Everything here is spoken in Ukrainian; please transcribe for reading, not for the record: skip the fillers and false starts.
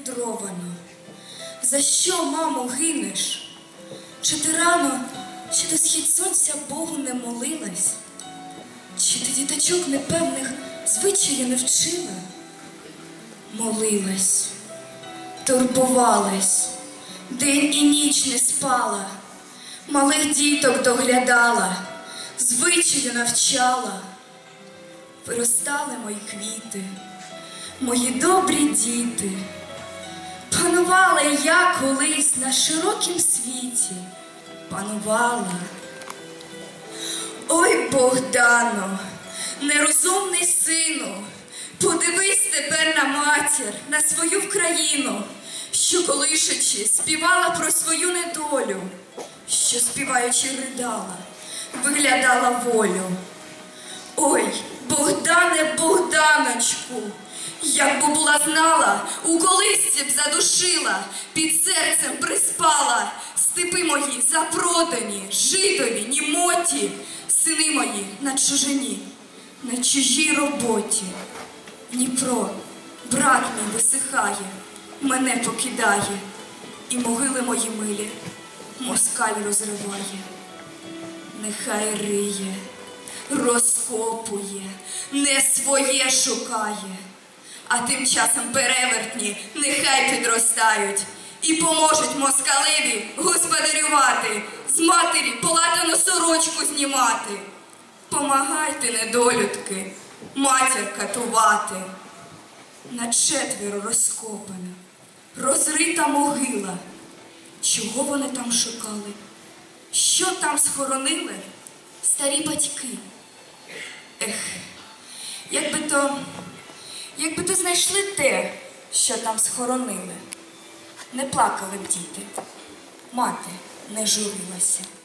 сцентровано. За що, мамо, гинеш? Чи ти рано, чи до схід сонця Богу не молилась? Чи ти діточок непевних звичаїв не вчила? Молилась, турбувалась, день і ніч не спала, малих діток доглядала, звичаю навчала. Виростали мої квіти, мої добрі діти. Панувала я колись на широкім світі, панувала. Ой, Богдано, нерозумний сину, подивись тепер на матір, на свою Вкраїну, що колишучи співала про свою недолю, що співаючи ридала, виглядала волю. Ой, Богдане, Богданочку, як би була знала, у колисці б задушила, під серцем приспала, степи мої запродані, жидові, німоті, сини мої на чужині, на чужій роботі. Дніпро, брат мій висихає, мене покидає, і могили мої милі москаль розриває. Нехай риє, розкопує, не своє шукає, а тим часом перевертні нехай підростають і поможуть москалеві господарювати, з матері полатану сорочку знімати. Помагайте, недолюдки, матір катувати. На четверо розкопана, розрита могила. Чого вони там шукали? Що там схоронили старі батьки? Ех, якби то знайшли те, що там схоронили, не плакали б діти, мати не журилася.